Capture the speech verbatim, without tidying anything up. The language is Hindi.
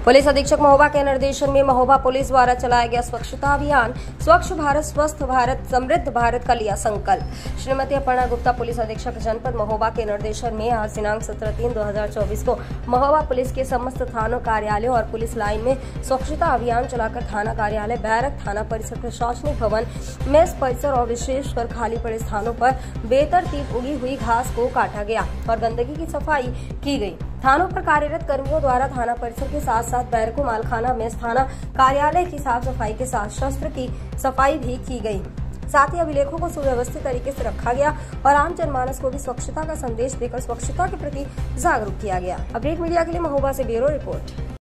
पुलिस अधीक्षक महोबा के निर्देशन में महोबा पुलिस द्वारा चलाया गया स्वच्छता अभियान स्वच्छ भारत स्वस्थ भारत समृद्ध भारत का लिया संकल्प। श्रीमती अपर्णा गुप्ता पुलिस अधीक्षक जनपद महोबा के निर्देशन में आज दिनांक सत्रह तीन दो हजार चौबीस को महोबा पुलिस के समस्त थानों कार्यालयों और पुलिस लाइन में स्वच्छता अभियान चलाकर थाना कार्यालय, बैरक, थाना परिसर, प्रशासनिक भवन, मेस परिसर और विशेषकर खाली पड़े स्थानों पर बेतरतीब उगी हुई घास को काटा गया और गंदगी की सफाई की गई। थानों पर कार्यरत कर्मियों द्वारा थाना परिसर के साथ साथ बैरकों, मालखाना, मेस, थाना कार्यालय की साफ सफाई के साथ शस्त्र की सफाई भी की गई। साथ ही अभिलेखों को सुव्यवस्थित तरीके से रखा गया और आम जनमानस को भी स्वच्छता का संदेश देकर स्वच्छता के प्रति जागरूक किया गया। अपडेट मीडिया के लिए महोबा से ब्यूरो रिपोर्ट।